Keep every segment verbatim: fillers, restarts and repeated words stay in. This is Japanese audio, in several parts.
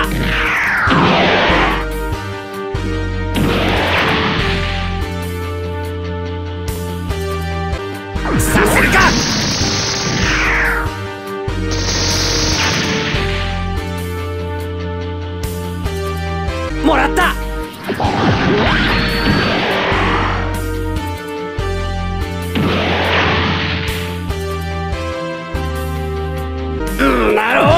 させるか。もらった。うんなろう。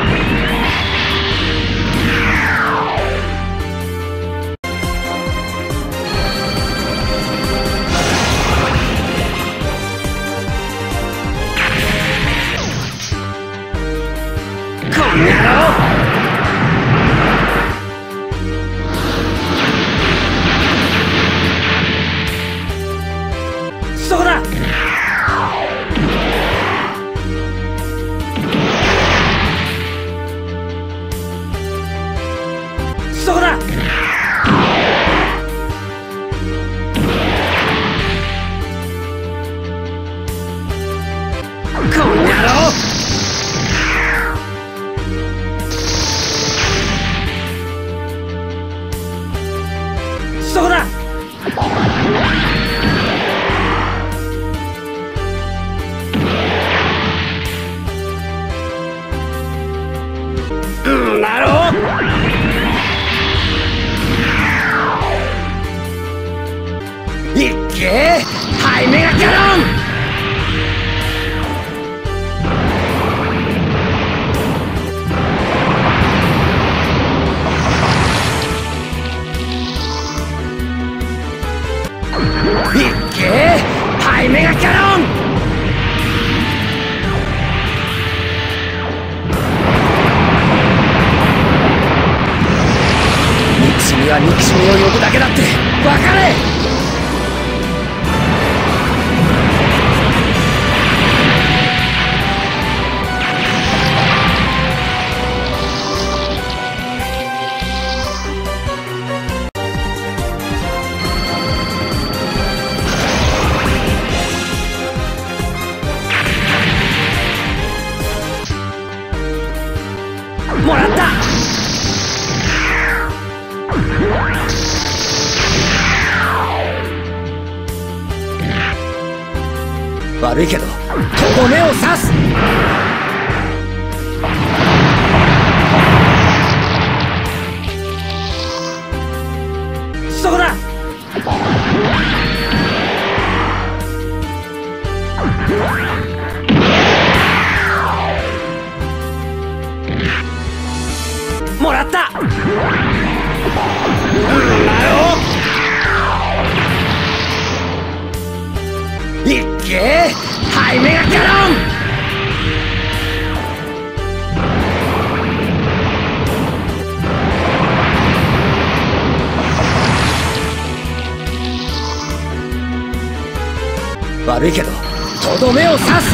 こんなろう。そこだ。そこだ。こんなろう。そこだ。うんなろう。いっけーハイメガキャノン。いっけーハイメガキャノン。憎しみは憎しみを呼ぶだけだって分かれ。もらった。悪いけどとどめを刺す。そこだ。もらった。うんなろう。いっけーハイメガキャノン。悪いけどとどめを刺す。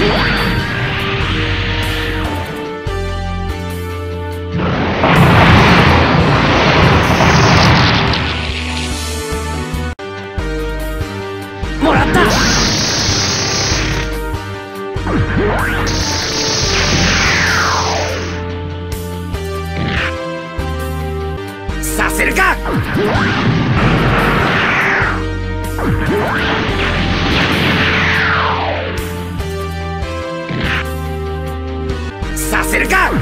もらった。させるか。させるか。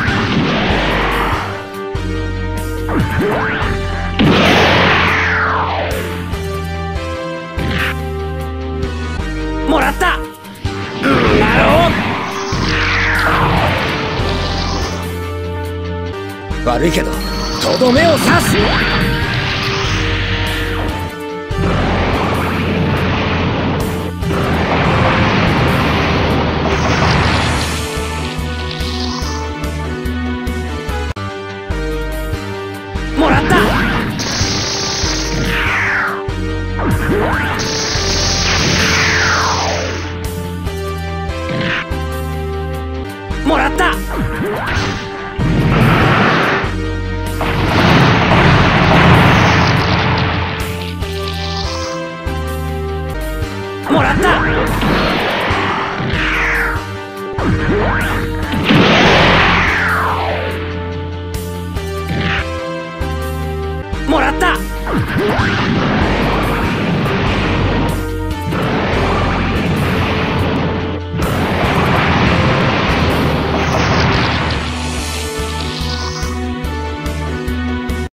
もらった。うんなろう。悪いけどとどめを刺す。もらった。もらった。もらった。 もらった。